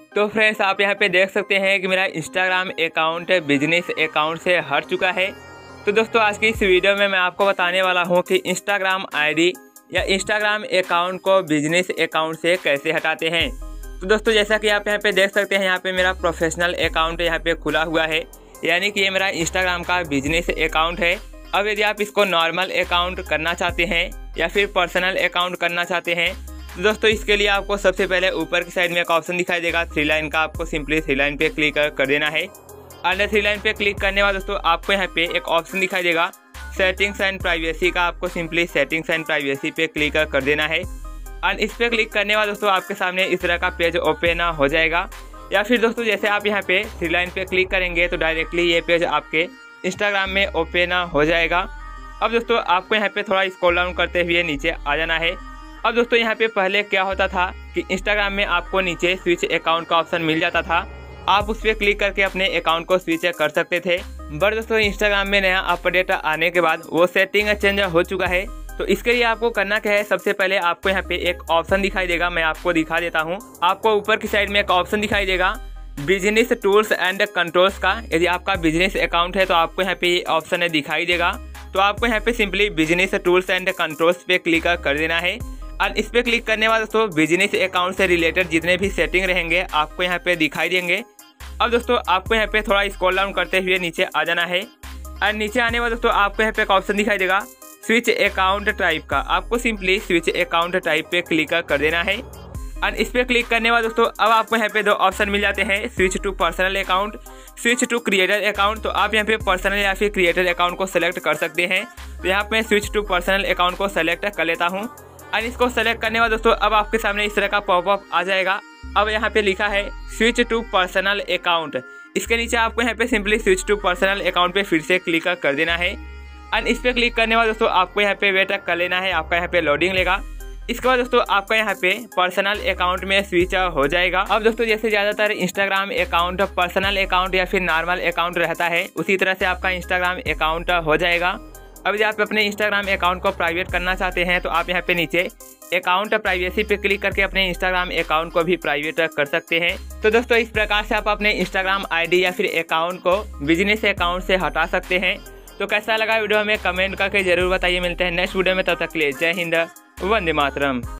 तो फ्रेंड्स आप यहाँ पे देख सकते हैं कि मेरा इंस्टाग्राम अकाउंट बिजनेस अकाउंट से हट चुका है। तो दोस्तों आज की इस वीडियो में मैं आपको बताने वाला हूँ कि इंस्टाग्राम आईडी या इंस्टाग्राम अकाउंट को बिजनेस अकाउंट से कैसे हटाते हैं। तो दोस्तों जैसा कि आप यहाँ पे देख सकते हैं, यहाँ पे मेरा प्रोफेशनल अकाउंट यहाँ पे खुला हुआ है, यानी कि ये मेरा इंस्टाग्राम का बिजनेस अकाउंट है। अब यदि आप इसको नॉर्मल अकाउंट करना चाहते हैं या फिर पर्सनल अकाउंट करना चाहते हैं, तो दोस्तों इसके लिए आपको सबसे पहले ऊपर की साइड में एक ऑप्शन दिखाई देगा 3 लाइन का। आपको सिंपली 3 लाइन पे क्लिक कर देना है। अंडर 3 लाइन पे क्लिक करने बाद दोस्तों आपको यहाँ पे एक ऑप्शन दिखाई देगा सेटिंग्स एंड प्राइवेसी का। आपको सिंपली सेटिंग्स एंड प्राइवेसी पे क्लिक कर देना है। एंड इस पे क्लिक करने बाद दोस्तों आपके सामने इस तरह का पेज ओपन हो जाएगा। या फिर दोस्तों जैसे आप यहाँ पे 3 लाइन पे क्लिक करेंगे तो डायरेक्टली ये पेज आपके इंस्टाग्राम में ओपन हो जाएगा। अब दोस्तों आपको यहाँ पे थोड़ा स्क्रॉल डाउन करते हुए नीचे आ जाना है। अब दोस्तों यहाँ पे पहले क्या होता था कि इंस्टाग्राम में आपको नीचे स्विच अकाउंट का ऑप्शन मिल जाता था, आप उस पर क्लिक करके अपने अकाउंट को स्विच कर सकते थे। बट दोस्तों इंस्टाग्राम में नया अपडेट आने के बाद वो सेटिंग चेंज हो चुका है। तो इसके लिए आपको करना क्या है, सबसे पहले आपको यहाँ पे एक ऑप्शन दिखाई देगा, मैं आपको दिखा देता हूँ। आपको ऊपर की साइड में एक ऑप्शन दिखाई देगा बिजनेस टूल्स एंड कंट्रोल्स का। यदि आपका बिजनेस अकाउंट है तो आपको यहाँ पे ये ऑप्शन दिखाई देगा। तो आपको यहाँ पे simply business tools and controls पे क्लिक कर देना है। और इस पे क्लिक करने बाद दोस्तों बिजनेस अकाउंट से रिलेटेड जितने भी सेटिंग रहेंगे आपको यहाँ पे दिखाई देंगे। अब दोस्तों आपको यहाँ पे थोड़ा स्क्रॉल डाउन करते हुए नीचे आ जाना है। और नीचे आने बाद दोस्तों आपको यहाँ पे एक ऑप्शन दिखाई देगा स्विच अकाउंट टाइप का। आपको सिंपली स्विच अकाउंट टाइप पे क्लिक कर देना है। और इस पे क्लिक करने बाद दोस्तों अब आपको यहाँ पे 2 ऑप्शन मिल जाते हैं, switch to personal account, switch to creator account. तो आप यहाँ पे पर्सनल या फिर क्रिएटर अकाउंट को सेलेक्ट कर सकते हैं। तो यहाँ पे स्विच टू पर्सनल अकाउंट को सेलेक्ट कर लेता हूँ। और इसको सेलेक्ट करने बाद दोस्तों अब आपके सामने इस तरह का पॉपअप आ जाएगा। अब यहाँ पे लिखा है स्विच टू पर्सनल अकाउंट। इसके नीचे आपको यहाँ पे simply switch to personal account पे फिर से क्लिक कर देना है। और इस पे क्लिक करने बाद दोस्तों आपको यहाँ पे वेट कर लेना है, आपका यहाँ पे लोडिंग लेगा। इसके बाद दोस्तों आपका यहाँ पे पर्सनल अकाउंट में स्विच हो जाएगा। अब दोस्तों जैसे ज़्यादातर इंस्टाग्राम अकाउंट पर्सनल अकाउंट या फिर नॉर्मल अकाउंट रहता है, उसी तरह से आपका इंस्टाग्राम अकाउंट हो जाएगा। अब यदि आप अपने इंस्टाग्राम अकाउंट को प्राइवेट करना चाहते हैं तो आप यहाँ पे नीचे अकाउंट प्राइवेसी पे क्लिक करके अपने इंस्टाग्राम अकाउंट को भी प्राइवेट कर सकते हैं। तो दोस्तों इस प्रकार से आप अपने इंस्टाग्राम आईडी या फिर अकाउंट को बिजनेस अकाउंट से हटा सकते हैं। तो कैसा लगा वीडियो हमें कमेंट करके जरूर बताइए। मिलते हैं नेक्स्ट वीडियो में, तब तक के लिए जय हिंद, वंदे मातरम।